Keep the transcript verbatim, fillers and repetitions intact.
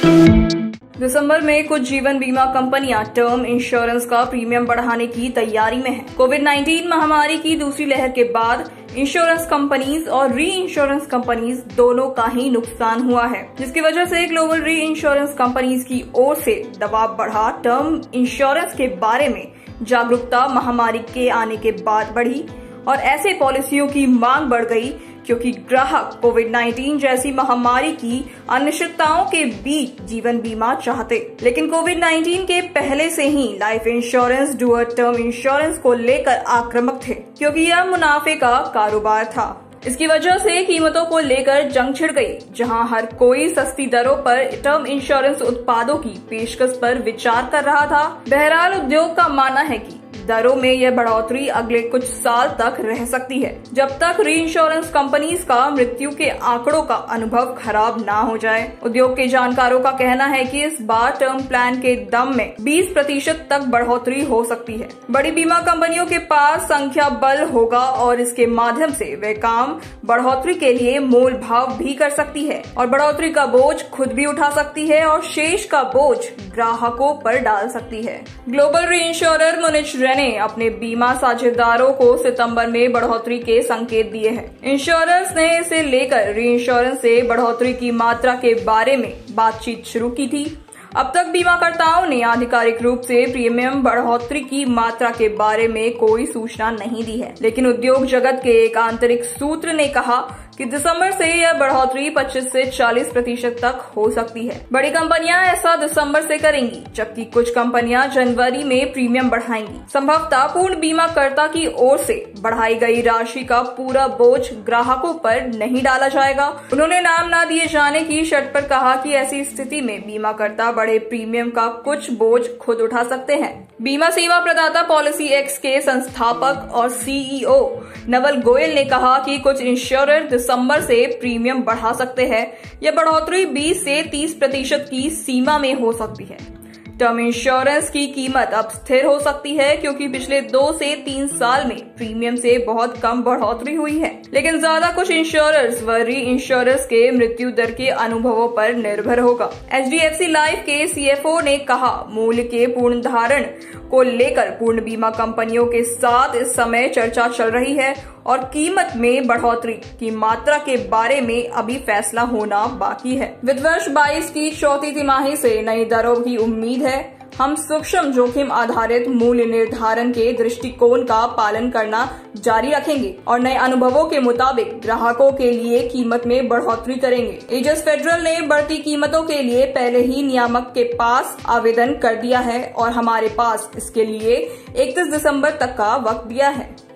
दिसंबर में कुछ जीवन बीमा कंपनियां टर्म इंश्योरेंस का प्रीमियम बढ़ाने की तैयारी में हैं। कोविड नाइन्टीन महामारी की दूसरी लहर के बाद इंश्योरेंस कंपनीज और री इंश्योरेंस कंपनीज दोनों का ही नुकसान हुआ है, जिसकी वजह से ग्लोबल री इंश्योरेंस कंपनीज की ओर से दबाव बढ़ा। टर्म इंश्योरेंस के बारे में जागरूकता महामारी के आने के बाद बढ़ी और ऐसे पॉलिसियों की मांग बढ़ गई, क्योंकि ग्राहक कोविड नाइन्टीन जैसी महामारी की अनिश्चितताओं के बीच जीवन बीमा चाहते। लेकिन कोविड नाइन्टीन के पहले से ही लाइफ इंश्योरेंस डूअर टर्म इंश्योरेंस को लेकर आक्रामक थे, क्योंकि यह मुनाफे का कारोबार था। इसकी वजह से कीमतों को लेकर जंग छिड़ गई, जहां हर कोई सस्ती दरों पर टर्म इंश्योरेंस उत्पादों की पेशकश पर विचार कर रहा था। बहरहाल उद्योग का मानना है कि दरों में यह बढ़ोतरी अगले कुछ साल तक रह सकती है, जब तक री इंश्योरेंस कंपनीज का मृत्यु के आंकड़ों का अनुभव खराब ना हो जाए। उद्योग के जानकारों का कहना है कि इस बार टर्म प्लान के दम में बीस प्रतिशत तक बढ़ोतरी हो सकती है। बड़ी बीमा कंपनियों के पास संख्या बल होगा और इसके माध्यम से वे काम बढ़ोतरी के लिए मोल भाव भी कर सकती है और बढ़ोतरी का बोझ खुद भी उठा सकती है और शेष का बोझ ग्राहकों पर डाल सकती है। ग्लोबल री इंश्योरर मुनिच ने अपने बीमा साझेदारों को सितंबर में बढ़ोतरी के संकेत दिए हैं। इंश्योरेंस ने इसे लेकर री इंश्योरेंस से बढ़ोतरी की मात्रा के बारे में बातचीत शुरू की थी। अब तक बीमाकर्ताओं ने आधिकारिक रूप से प्रीमियम बढ़ोतरी की मात्रा के बारे में कोई सूचना नहीं दी है, लेकिन उद्योग जगत के एक आंतरिक सूत्र ने कहा कि दिसंबर से यह बढ़ोतरी पच्चीस से चालीस प्रतिशत तक हो सकती है। बड़ी कंपनियां ऐसा दिसंबर से करेंगी, जबकि कुछ कंपनियां जनवरी में प्रीमियम बढ़ाएंगी। संभवतः पूर्ण बीमाकर्ता की ओर से बढ़ाई गई राशि का पूरा बोझ ग्राहकों पर नहीं डाला जाएगा। उन्होंने नाम न दिए जाने की शर्त पर कहा कि ऐसी स्थिति में बीमाकर्ता बड़े प्रीमियम का कुछ बोझ खुद उठा सकते हैं। बीमा सेवा प्रदाता पॉलिसी एक्स के संस्थापक और सीईओ नवल गोयल ने कहा कि कुछ इंश्योरर दिसंबर से प्रीमियम बढ़ा सकते हैं। यह बढ़ोतरी बीस से तीस प्रतिशत की सीमा में हो सकती है। टर्म इंश्योरेंस की कीमत अब स्थिर हो सकती है, क्योंकि पिछले दो से तीन साल में प्रीमियम से बहुत कम बढ़ोतरी हुई है, लेकिन ज्यादा कुछ इंश्योरर्स व री इंश्योरर्स के मृत्यु दर के अनुभवों पर निर्भर होगा। H D F C life के सी एफ ओ ने कहा, मूल्य के पूर्ण धारण को लेकर पूर्ण बीमा कंपनियों के साथ इस समय चर्चा चल रही है और कीमत में बढ़ोतरी की मात्रा के बारे में अभी फैसला होना बाकी है। वित्त वर्ष बाईस की चौथी तिमाही से नई दरों की उम्मीद है। हम सूक्ष्म जोखिम आधारित मूल्य निर्धारण के दृष्टिकोण का पालन करना जारी रखेंगे और नए अनुभवों के मुताबिक ग्राहकों के लिए कीमत में बढ़ोतरी करेंगे। एजस फेडरल ने बढ़ती कीमतों के लिए पहले ही नियामक के पास आवेदन कर दिया है और हमारे पास इसके लिए इकतीस दिसंबर तक का वक्त दिया है।